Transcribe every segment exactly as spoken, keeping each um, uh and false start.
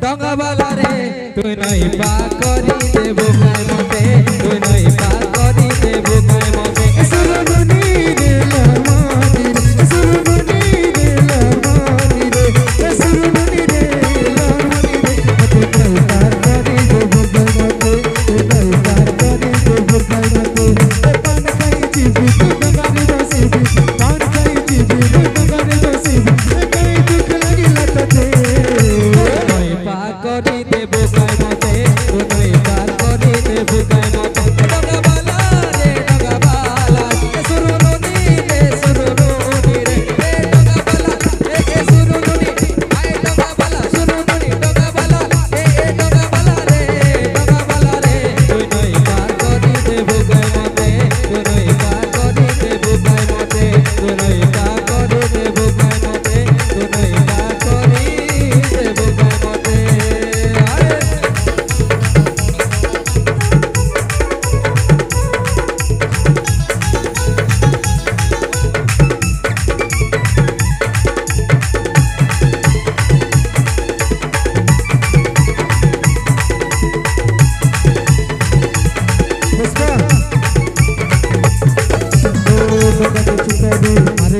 डंगा वाला रे तू नहीं पा करी देबो काय मते तू नहीं पा करी देबो काय मते सुरबनी रे लमानी रे सुरबनी रे लमानी रे सुरबनी रे लमानी रे तू नहीं पा करी देबो काय मते तू नहीं पा करी देबो काय मते पान खाई जीवी तू डंगा रे बसीबी पान खाई जीवी तू डंगा रे बसीबी कहीं दुख लागिला तते करी देबो काय मते तू नहीं पार करी देबो काय मते डंगा वाला रे डंगा वाला ए सुरुनुनी रे सुरुनुनी रे ए डंगा वाला ए ए सुरुनुनी आए डंगा वाला सुरुनुनी डंगा वाला ए ए डंगा वाला रे डंगा वाला रे तू नहीं पार करी देबो काय मते तू नहीं पार करी देबो काय मते तू नहीं पार करी देबो काय मते तू नहीं पार करी देबो काय मते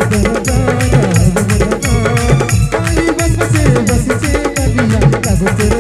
Basi se basi se kabila kago